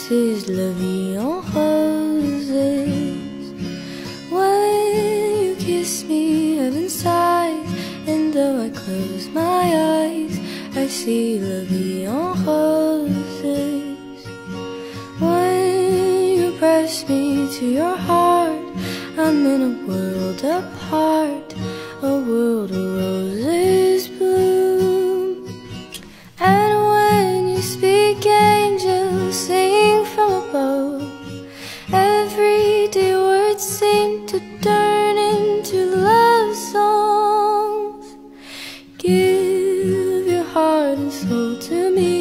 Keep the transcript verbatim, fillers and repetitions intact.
This is la vie en roses. When you kiss me, heaven sighs, and though I close my eyes, I see la vie en roses. When you press me to your heart, I'm in a world apart, a world of roses bloom. And when you speak, angels sing from above. Everyday words seem to turn into love songs. Give your heart and soul to me,